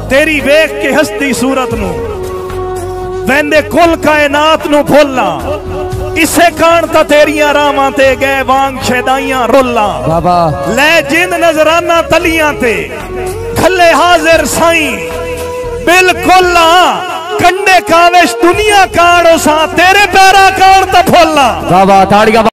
तेरी वेख के हस्ती सूरत नू वेंदे कुल कायनात नू भोला इसे कान ता तेरियां रावां ते गए वांग शैदाइयां रोला बाबा ले जिंद नजराना तलियां ते खले हाजिर साई बिल्कुल कंडे कावेश दुनिया काड़ो सा तेरे पैरा कान ता फोला बाबा ताड़ियां।